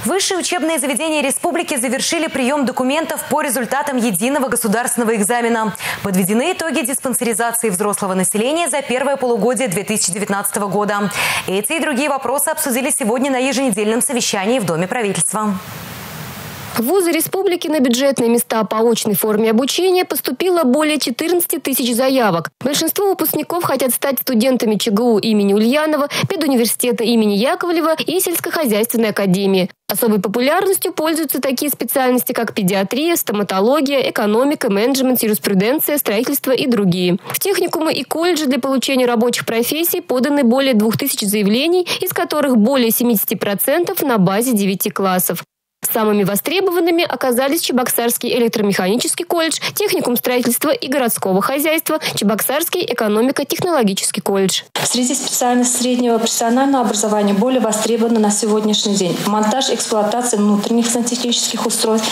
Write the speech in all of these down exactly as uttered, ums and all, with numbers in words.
Высшие учебные заведения республики завершили прием документов по результатам единого государственного экзамена. Подведены итоги диспансеризации взрослого населения за первое полугодие две тысячи девятнадцатого года. Эти и другие вопросы обсудили сегодня на еженедельном совещании в Доме правительства. В вузы республики на бюджетные места по очной форме обучения поступило более четырнадцати тысяч заявок. Большинство выпускников хотят стать студентами ЧГУ имени Ульянова, педуниверситета имени Яковлева и сельскохозяйственной академии. Особой популярностью пользуются такие специальности, как педиатрия, стоматология, экономика, менеджмент, юриспруденция, строительство и другие. В техникумы и колледжи для получения рабочих профессий поданы более двух тысяч заявлений, из которых более семидесяти процентов на базе девяти классов. Самыми востребованными оказались Чебоксарский электромеханический колледж, техникум строительства и городского хозяйства, Чебоксарский экономико-технологический колледж. Среди специальностей среднего профессионального образования более востребованы на сегодняшний день монтаж и эксплуатация внутренних сантехнических устройств,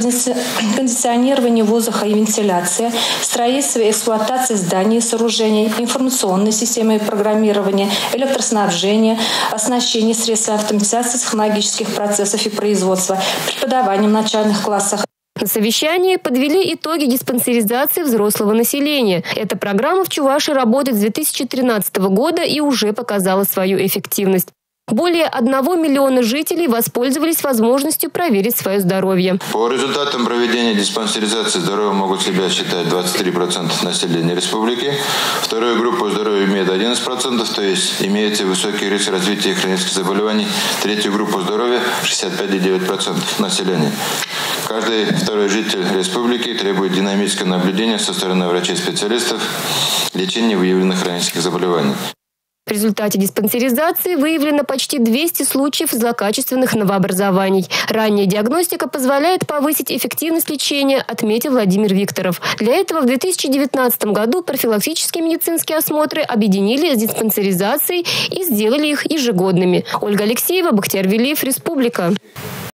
кондиционирование воздуха и вентиляция, строительство и эксплуатация зданий и сооружений, информационные системы программирования, электроснабжение, оснащение средств автоматизации технологических процессов и производства, преподаванием в начальных классах. На совещании подвели итоги диспансеризации взрослого населения. Эта программа в Чувашии работает с две тысячи тринадцатого года и уже показала свою эффективность. Более одного миллиона жителей воспользовались возможностью проверить свое здоровье. По результатам проведения диспансеризации здоровьем могут себя считать двадцать три процента населения республики. Вторую группу здоровья имеет одиннадцать процентов, то есть имеется высокий риск развития хронических заболеваний. Третью группу здоровья шестьдесят пять целых девять десятых процента населения. Каждый второй житель республики требует динамического наблюдения со стороны врачей-специалистов, лечения выявленных хронических заболеваний. В результате диспансеризации выявлено почти двести случаев злокачественных новообразований. Ранняя диагностика позволяет повысить эффективность лечения, отметил Владимир Викторов. Для этого в две тысячи девятнадцатом году профилактические медицинские осмотры объединили с диспансеризацией и сделали их ежегодными. Ольга Алексеева, Бахтияр Велиев, Республика.